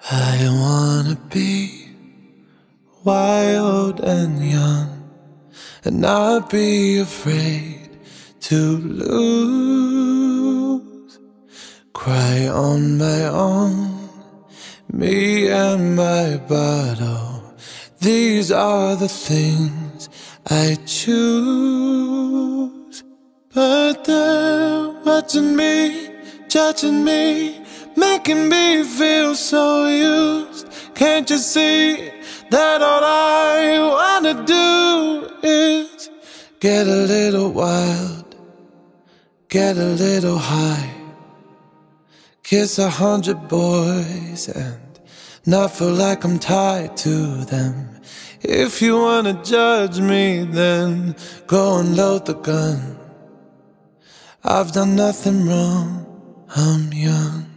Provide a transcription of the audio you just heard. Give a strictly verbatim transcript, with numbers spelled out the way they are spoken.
I wanna be wild and young and not be afraid to lose. Cry on my own, me and my bottle. These are the things I choose. But they're watching me, judging me, making me feel so used. Can't you see that all I wanna do is get a little wild, get a little high, kiss a hundred boys and not feel like I'm tied to them. If you wanna judge me, then go and load the gun. I've done nothing wrong, I'm young.